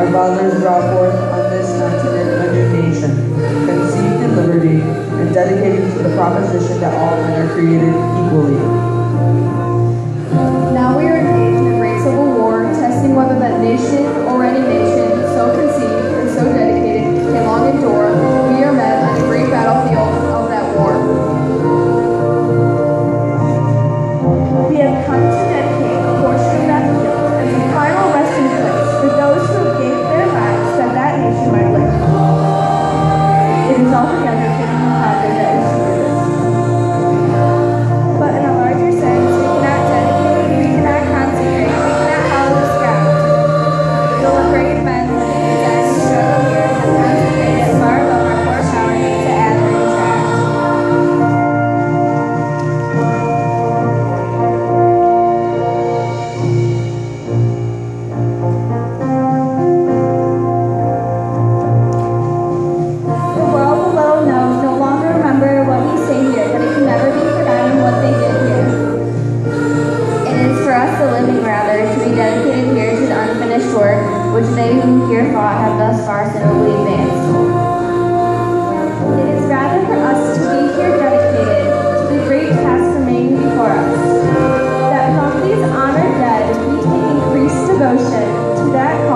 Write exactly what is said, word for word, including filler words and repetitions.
our fathers brought forth on this continent a new nation, conceived in liberty and dedicated to the proposition that all men are created equally. Now we are engaged in a great civil war, testing whether that nation or any nation so conceived and so dedicated can long endure. We are met on the great battlefield of that war. We have come to dedicate a portion of that field as a final resting place for those who gave their lives that that nation might live. It is altogether fitting and proper that we should do this. But in a larger sense, we cannot dedicate, we cannot consecrate, we cannot hallow this ground. The liberated men living and dead who struggle here have consecrated far above our poor power to add or detract. The world below knows no longer remember what we say here, but it can never be forgotten what they did here. It is for us the living, rather, to be dedicated here to the unfinished work, which they who here fought have thus far so nobly advanced. It is rather for us to be here dedicated to the great task remaining before us, that from these honored dead we take increased devotion to that